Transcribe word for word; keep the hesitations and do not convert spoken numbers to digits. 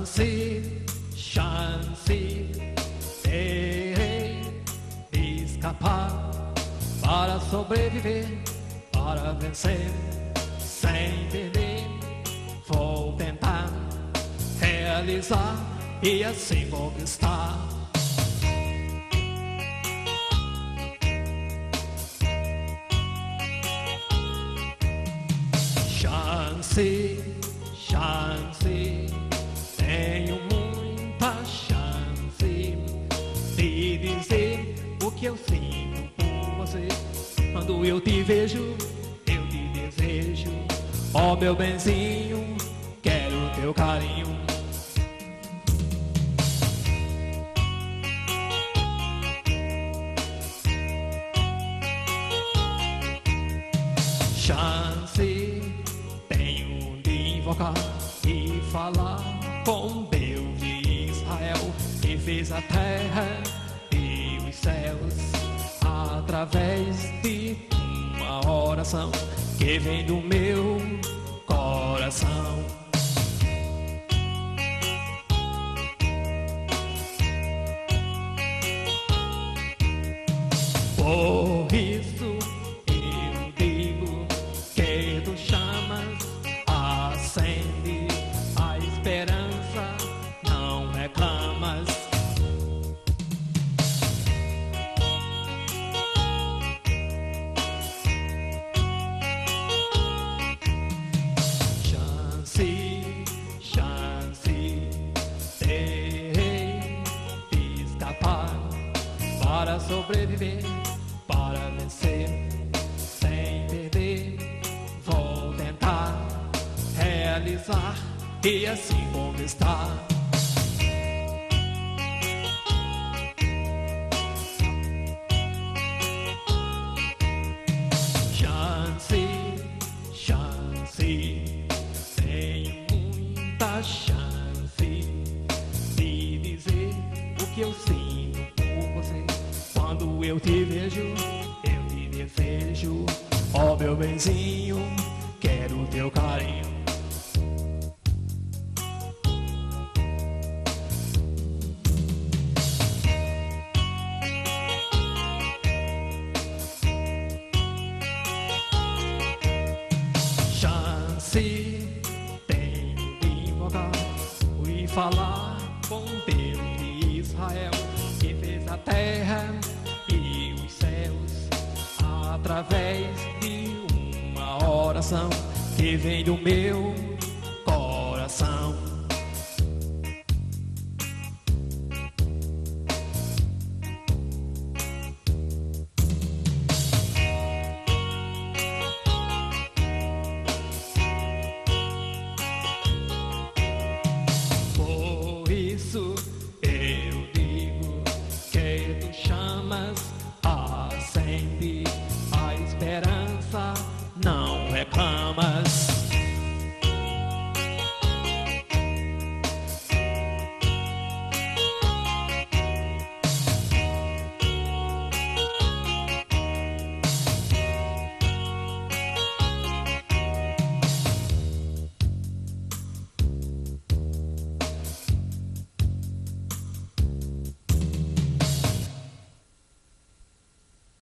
Chance, chance, terei escapar para sobreviver, para vencer, sem perder. Vou tentar realizar e assim conquistar. Chance, chance, tenho muita chance de dizer o que eu sinto por você. Quando eu te vejo, eu te desejo. Ó meu benzinho, quero teu carinho. Chance tenho de invocar e falar com Deus de Israel, que fez a terra e os céus, através de uma oração que vem do meu coração. Por isso eu digo que tu chamas, acende a esperança, não reclamas. Chance, chance, terei de escapar para sobreviver, para vencer, sem perder. Vou tentar realizar e assim conquistar. Chance, chance, tenho muita chance de dizer o que eu sinto por você. Quando eu te vejo, eu te desejo. Ó meu benzinho, quero teu carinho. Chance tenho de invocar e falar com Deus de Israel, que fez a terra e os céus, através de uma oração que vem do meu